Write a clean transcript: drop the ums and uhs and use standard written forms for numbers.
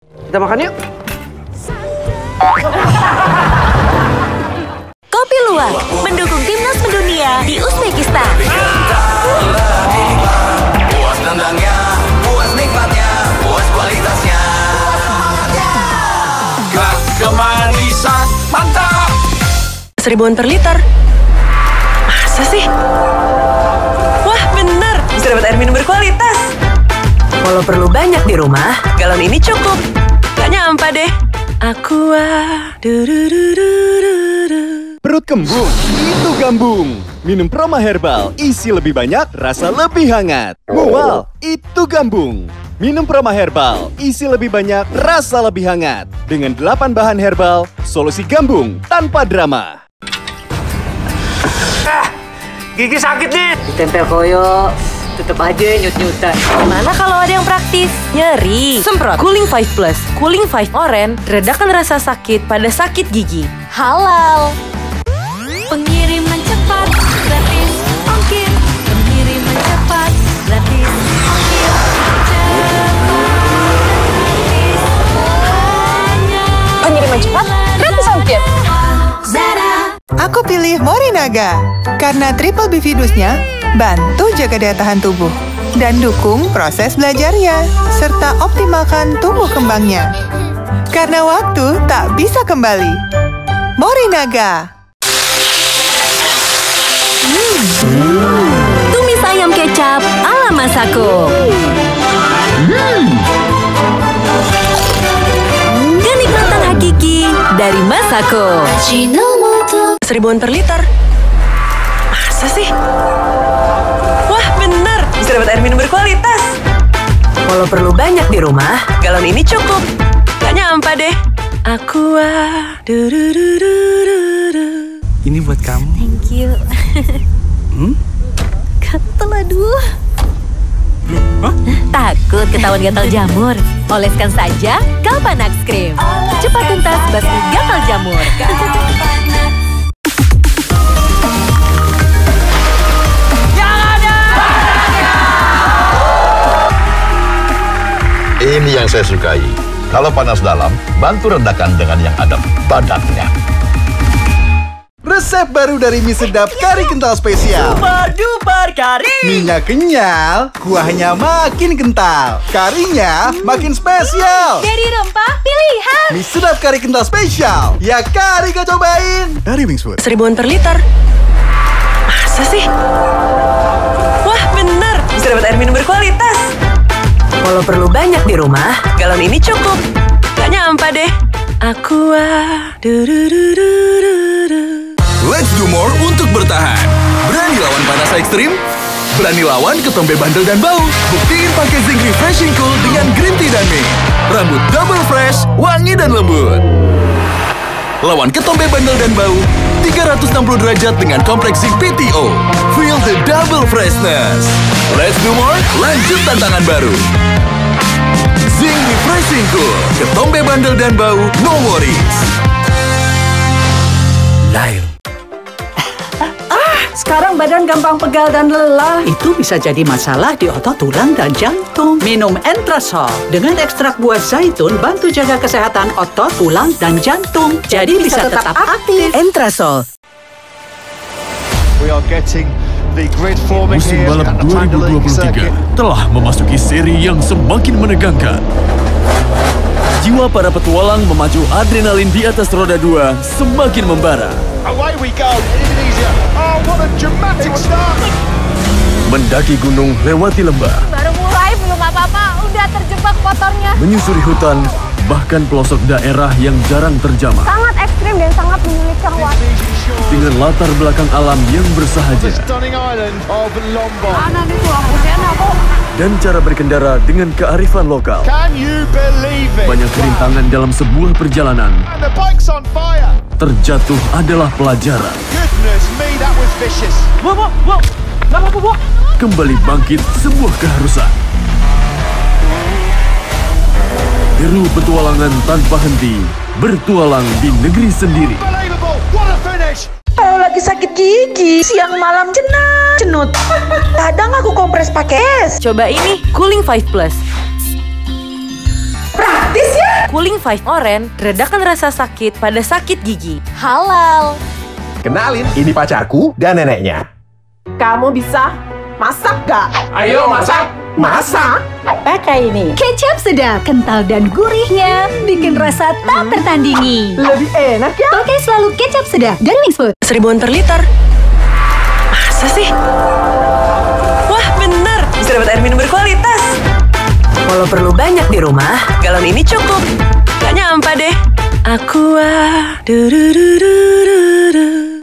Kita makan yuk. Kopi Luwak mendukung timnas mendunia di Uzbekistan. Puas nendangnya, puas nikmatnya, puas kualitasnya. Gak kemanisan, mantap. 1000-an per liter. Masa sih? Wah, bener. Bisa dapat air minum berkualitas. Walau perlu banyak di rumah, galon ini cukup. Gak nyampe deh. Aqua. Perut kembung, itu gambung. Minum Proma Herbal, isi lebih banyak, rasa lebih hangat. Mual, itu gambung. Minum Proma Herbal, isi lebih banyak, rasa lebih hangat. Dengan 8 bahan herbal, solusi gambung tanpa drama. Gigi sakit nih. Ditempel koyo, tetep aja nyut-nyutan. Gimana kalau ada yang praktis? Nyeri, semprot Cooling 5 Plus, Cooling 5 Oren, redakan rasa sakit pada sakit gigi. Halal. Pengiriman cepat, gratis ongkir. Pengiriman cepat, gratis ongkir. Pengiriman cepat, gratis ongkir. Aku pilih Morinaga karena triple bifidusnya bantu jaga daya tahan tubuh dan dukung proses belajarnya serta optimalkan tumbuh kembangnya. Karena waktu tak bisa kembali. Morinaga. Tumis ayam kecap ala Masako. Kenikmatan hakiki dari Masako. 1000-an per liter. Masa sih? Wah, bener. Bisa dapat air minum berkualitas. Walau perlu banyak di rumah, galon ini cukup. Gak nyampe deh. Aqua. Ini buat kamu. Thank you. Gatel, aduh. Takut ketahuan gatal jamur? Oleskan saja Galpanax Cream. Cepat tuntas basmi gatal jamur. Ini yang saya sukai. Kalau panas dalam, bantu redakan dengan yang ada badannya. Resep baru dari mie sedap kari kental spesial. Super duper kari. Minyak kenyal, kuahnya makin kental. Karinya makin spesial. Dari rempah pilihan. Mie sedap kari kental spesial. Ya kari kau cobain. Dari Wingswood. 1000-an per liter. Masa sih? Wah, bener. Bisa dapat air minum berkualitas. Walau perlu banyak di rumah, galon ini cukup. Gak nyampe deh. Aqua. Let's do more untuk bertahan. Berani lawan panas ekstrim? Berani lawan ketombe bandel dan bau? Buktiin pakai Zinc Refreshing Cool dengan green tea dan mint. Rambut double fresh, wangi dan lembut. Lawan ketombe bandel dan bau 360 derajat dengan kompleks Zinc PTO. Feel the double freshness. Let's do more, lanjut tantangan baru. Zinc Refreshing Cool, ketombe bandel dan bau, no worries. Lyle. Sekarang badan gampang pegal dan lelah. Itu bisa jadi masalah di otot, tulang, dan jantung. Minum Entrasol. Dengan ekstrak buah zaitun, bantu jaga kesehatan otot, tulang, dan jantung. Jadi bisa tetap aktif. Entrasol. Musim balap 2023 telah memasuki seri yang semakin menegangkan. Jiwa para petualang memacu adrenalin di atas roda 2 semakin membara. Away we go, Indonesia. Oh, what a dramatic start. Mendaki gunung, lewati lembah, Baru mulai, belum apa-apa, udah terjebak motornya. menyusuri hutan, bahkan pelosok daerah yang jarang terjamah. Sangat ekstrim dan sangat menyulitkan waktu. Dengan latar belakang alam yang bersahaja Stunning island of Lombok. Mana nih tuh aku kok? dan cara berkendara dengan kearifan lokal. Can you believe it? Banyak rintangan dalam sebuah perjalanan. And the bike's on fire. Terjatuh adalah pelajaran. Goodness me, that was vicious. Wow, nggak apa-apa, Bu. Kembali bangkit sebuah keharusan. Deru petualangan tanpa henti, bertualang di negeri sendiri. Unbelievable, what a finish. Kalau lagi sakit gigi, siang malam cenut. Kadang aku kompres pakai es. Coba ini Cooling 5 Plus. Praktis ya? Cooling 5 Orange, redakan rasa sakit pada sakit gigi. Halal. Kenalin, ini pacarku dan neneknya. Kamu bisa masak gak? Ayo masak! Masak! Pakai ini. Kecap sedap, kental dan gurihnya bikin rasa tak tertandingi. Lebih enak ya? Pakai selalu kecap sedap dari Wings Food. 1000-an per liter. Masa sih? Wah, bener! Bisa dapat air minum berkualitas. Walau perlu banyak di rumah, galon ini cukup. Gak nyampe deh. Aqua. Du-du-du-du-du-du.